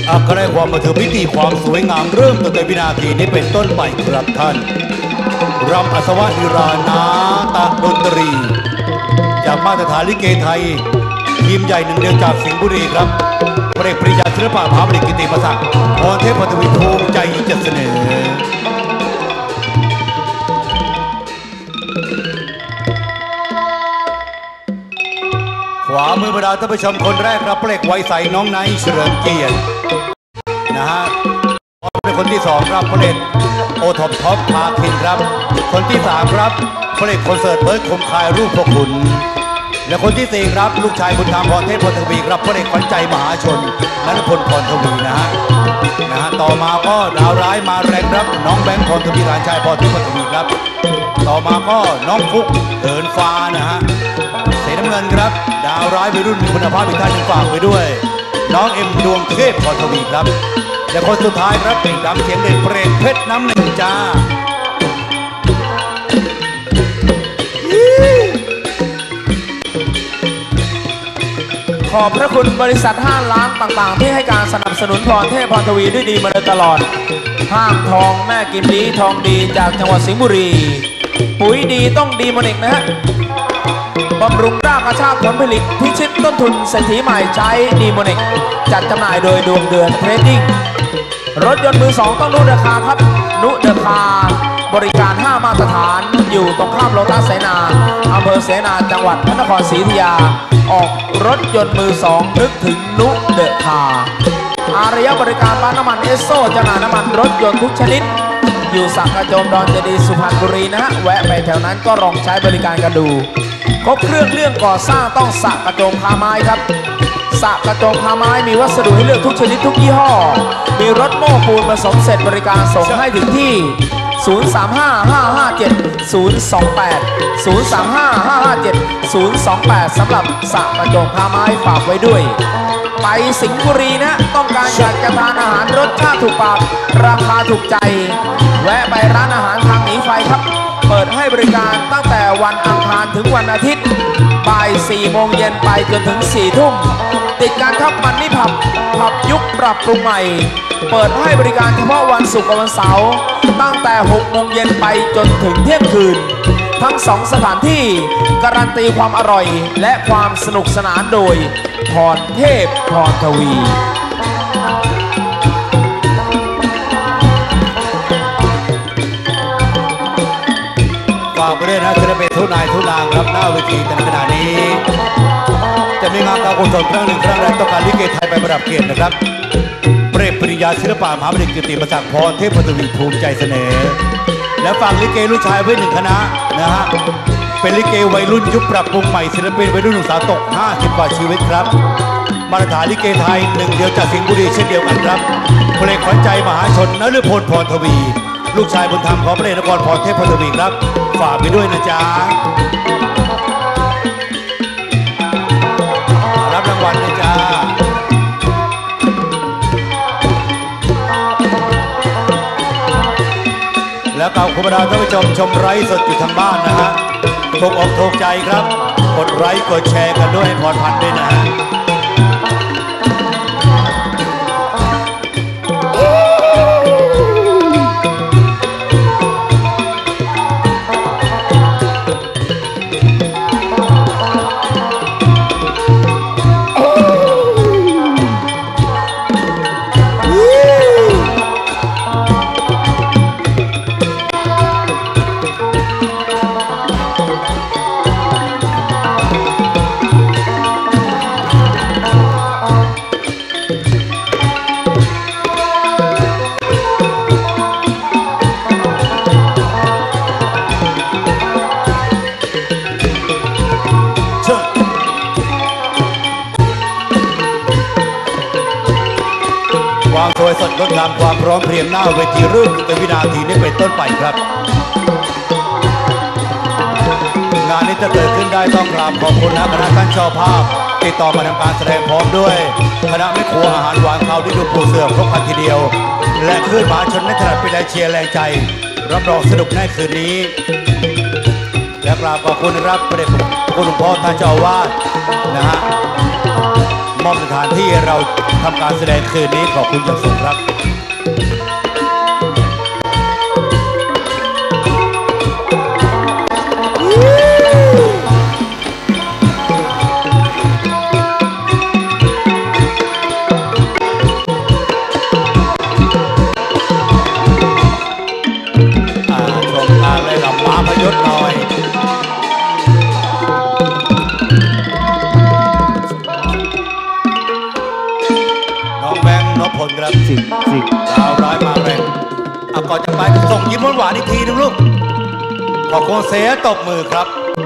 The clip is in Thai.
อัครความมาถึงพิธีความสวยงามเริ่มตั้งแต่วินาทีนี้เป็นต้นไปครับท่านรำอัศวะนิรานาตะดนตรีจากมาตรฐานลิเกไทยทีมใหญ่หนึ่งเดียวจากสิงห์บุรีครับพระเอกปริยาศิลปะมหาบริกิติมศักดิ์พรเทพทวีภูมิใจจะเสนอขวามือบรรดาท่านผู้ชมคนแรกครับพระเอกไวยใสน้องไนท์เฉลิมเกียรตินะฮะเป็นคนที่สองครับพระเอกโอท็อปท็อปพาคินครับคนที่สามครับพระเอกคอนเสิร์ตเบิร์ดคมคายรูปพขุนและคนที่สี่ครับลูกชายบุญธรรมพรเทพพรทวีครับพระเอกขวัญใจมหาชนนันพลพรทวีนะฮะต่อมาก็ดาวร้ายมาแรงครับน้องแบงค์พรทวีหลานชายพรเทพพรทวีครับต่อมาก็น้องฟุกเหินฟ้านะฮะสีน้ำเงินครับดาวร้ายวัยรุ่นมีคุณภาพอีกท่านหนึ่งฝากไปด้วยน้องเอ็มดวงเทพพรทวีครับและคนสุดท้ายครับเป็นดำเสียงเด่นเปรตเพชรน้ำหนึ่งจ้าขอบพระคุณบริษัทห้างร้านต่างๆที่ให้การสนับสนุนพรเทพพรทวีด้วยดีมาโดยตลอดห้างทองแม่กิมดีทองดีจากจังหวัดสิงห์บุรีปุ๋ยดีต้องดีมอนิกนะฮะบำรุงรากกระชากผลผลิตพิชิตต้นทุนเศรษฐีใหม่ใช้ดีมอนิกจัดจำหน่ายโดยดวงเดือนเทรดดิ้งรถยนต์มือสองต้องนุเดคาครับนุเดคาบริการ5มาตรฐานอยู่ตรงข้ามโลตัสเสนาอำเภอเสนาจังหวัดพระนครศรีอยุธยาออกรถยนต์มือสองนึกถึงนุเดคาอารยบริการปั๊มน้ำมันเอสโซจำหน่ายน้ำมันรถยนต์ทุกชนิดอยู่สักกระโจมดอนเจดีสุพรรณบุรีนะฮะแวะไปแถวนั้นก็ลองใช้บริการกันดูครบเครื่องก่อสร้างต้องสักกระโจมคาไม้ครับสักกระโจมคาไม้มีวัสดุให้เลือกทุกชนิดทุกยี่ห้อมีรถโม้ปูนผสมเสร็จบริการส่งให้ถึงที่035-557-028 035-557-028 สำหรับสักกระโจมคาไม้ฝากไว้ด้วยไปสิงห์บุรีนะต้องการอยากจะทานอาหารรสชาติถูกปากราคาถูกใจแวะไปร้านอาหารทางหนีไฟครับเปิดให้บริการตั้งแต่วันอังคารถึงวันอาทิตย์บ่าย4 โมงเย็นไปจนถึง4 ทุ่มติดกันครับมันนี่ผับยุคปรับปรุงใหม่เปิดให้บริการเฉพาะวันศุกร์กับวันเสาร์ตั้งแต่6 โมงเย็นไปจนถึงเที่ยงคืนทั้ง2 สถานที่การันตีความอร่อยและความสนุกสนานโดยพรเทพพรทวีฝากไปด้วยนะศิลปินทุนายทุนางครับหน้าเวทีในขณะนี้จะมีงานการกุศลครั้งหนึ่งครั้งแรกต้องการลิเกไทยไปประดับเกียรตินะครับเปรตปริยาศิลปะมหาบริกิติมศักดิ์พรเทพพรทวีภูมิใจเสนอและฝากลิเกลูกชายไว้1 คณะนะฮะเป็นลิเกวัยรุ่นยุคปรับปรุงใหม่ศิลปินวัยรุ่นหนุ่มสาวตก50 กว่าชีวิตครับมาตรฐานลิเกไทยหนึ่งเดียวจากสิงห์บุรีเช่นเดียวกันครับเพลงขวัญใจมหาชนนฤพลพรทวีลูกชายบุญธรรมของพระเอกนครพรเทพพรทวีครับฝากไปด้วยนะจ๊ะรับรางวัลนะจ๊ะแล้วก็คุณผู้ชมท่านผู้ชมไลฟ์สดอยู่ทางบ้านนะฮะถูกอกถูกใจครับกดไลค์กดแชร์กันด้วยพรพันธ์ด้วยนะฮะความสวยสดงดงามความพร้อมเพรียงหน้าเวทีรุ่นในวินาทีนี้เป็นต้นไปครับงานนี้จะเกิดขึ้นได้ต้องกราบขอบคุณคณะท่านเจ้าภาพติดต่อมาทำการแสดงพร้อมด้วยคณะแม่ครัวอาหารหวานข้าวที่ดูปูเสือครบคันทีเดียวและคลื่นมหาชนในถนัดเป็นแรงเชียร์แรงใจรับรองสนุกแน่คืนนี้และกราบขอบคุณนะครับพระเดชพระคุณหลวงพ่อท่านเจ้าอาวาสนะฮะมอบสถานที่เราทำการแสดงคืนนี้ขอบคุณอย่างสูงครับชมการเลยกับม้าพยศหน่อยน้องแบงค์นพพลครับดาวร้ายมาแรงก่อนจะไปส่งยิ้มหวานๆอีกทีนึงลูกขอโคเซตบมือครับ